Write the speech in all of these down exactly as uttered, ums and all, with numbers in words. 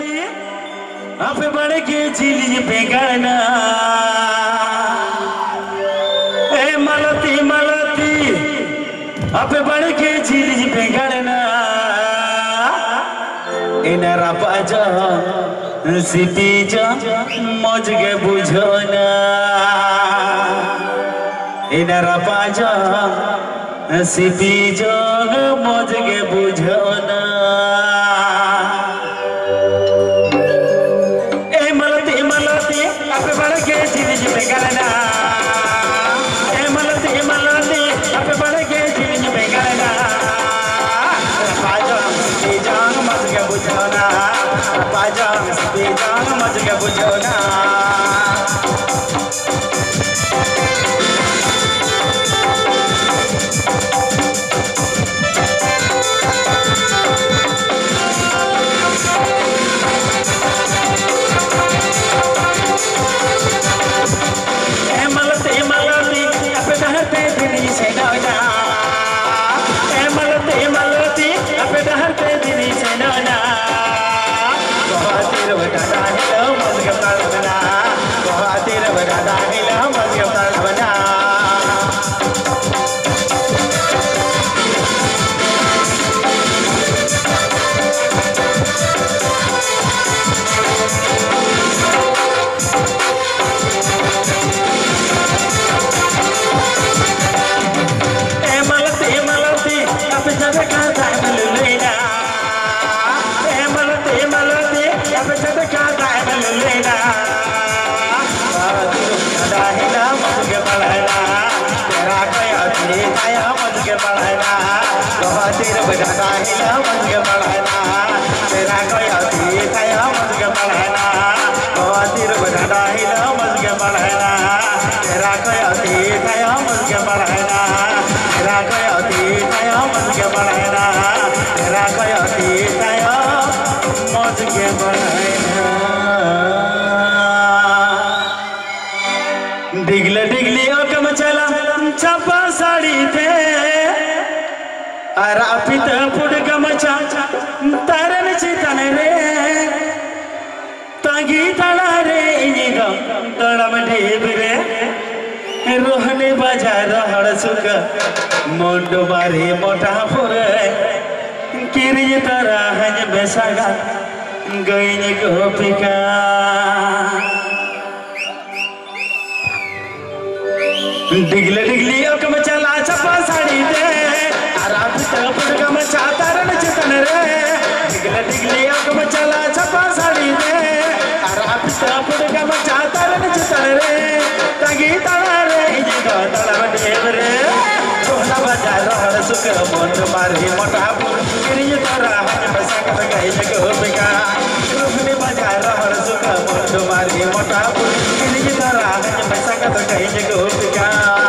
मलती आप बड़ के झीली बेगाना ए मलती मलती आप बड़ के झीली बेगाना इनारा पाजा सिपी जा मौज के बुझना इनारा पाजा सिपी जा मौज के बुझना ए मलती मलती आप बड़ के झीली बेगाना ए मलती मलती आप बड़ के झीली बेगाना पाजा सिपी जा मौज के बुझना पाजा सिपी जा मौज के बुझना तेरा बजाता हिला मज के बढ़ाना तेरा कोया थी थाया मज के बढ़ाना तेरा बजाता हिला मज के बढ़ाना तेरा कोया थी थाया मज के बढ़ाना तेरा कोया थी थाया मज के बढ़ाना तेरा कोया थी थाया मज के बढ़ाना डिगले डिगली ओकम चला छपा साड़ी थे अरापित पुड़ गमचा तरन चितन रे तगी तड़ा रे इनिगा तड़म ढेब रे रोहने बाजार हड़ सुख मोंडो मारे मोटा पुर किरी तरा हज बेसागा गईन गोपिका डिगले डिगली ओकम चला छपा साड़ी दे पुड़गम चातरन चितन रे डिगले डिगली ओकम चला छपा साड़ी दे अरापित पुड़गम चातरन चितन रे तगी तड़ा रे इजिगा तड़म ढेब रे रोहना बाजार हड़ सुख मोंड मारी मोटा गिरी तरा हज बसक गई गोपिका रोहने बाजार हड़ सुख मोंड मारी मोटा गिरी तरा हज बसक गई गोपिका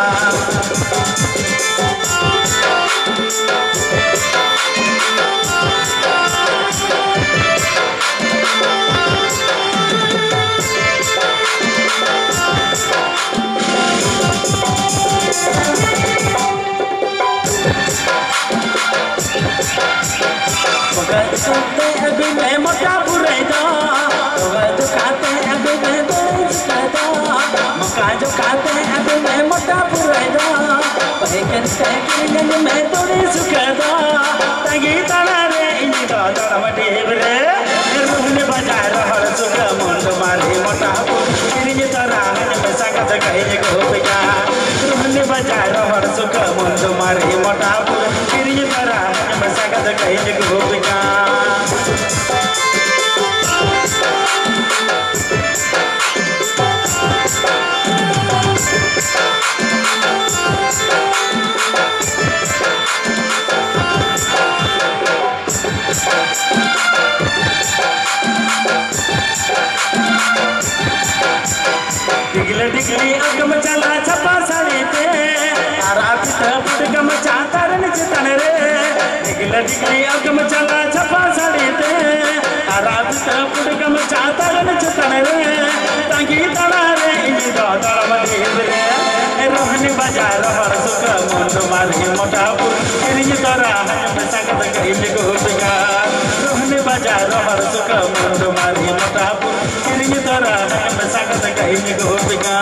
सुनते अभी मैं मोटा बुरेदा तो खाते अभी मैं बुरेदा मका जो खाते अभी मैं मोटा बुरेदा पैकन पैकन मैं थोड़ी सुखदा तगी तड़ा रे इनिगा तड़म ढेब रे रोहने बाजार हड़ सुख मोंड मारी मोटा गिरी तरा हज बेसागत गई गोपिका रोहने बाजार हड़ सुख मोंड मारी मोटा गिरी तरा हज बेसागत गई गोपिका डिगले डिगली अगम चला छपा साड़ी थे अरापित पुड़गम चातरन चितन रे डिगले डिगली अगम चला छपा साड़ी थे अरापित पुड़गम चातरन चितन रे तगी तड़ा रे इनिगा तड़म ढेब रे रोहन रोहनी बाजार हर सुख मुंड मारी मोटापुर किरिंग तोरा हजम सकत कहीं गोपिका रोहनी बाजार हर सुख मुंड मारी मोटापुर किरिंग तोरा हजम सकत कहीं गोपिका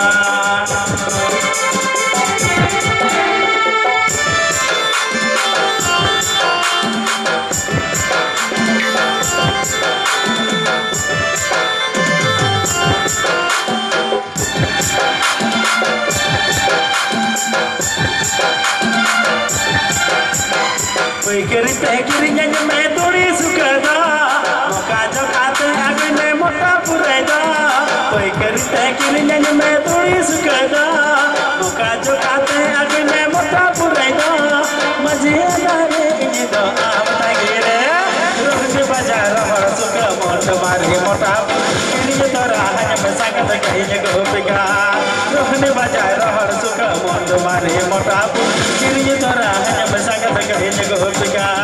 Kiri teh kiri nyanyi me turi sukada, muka jokate agene mota pureda. Koi kiri teh kiri nyanyi me turi sukada, muka jokate agene mota pureda. Maji adare ini do apa gire, rohni bajar har suka mota mari mota. Kiri tora hanya besakat kahinya gopika, rohni bajar har suka mota mari mota. Kiri tora hanya besakat kahinya gopika.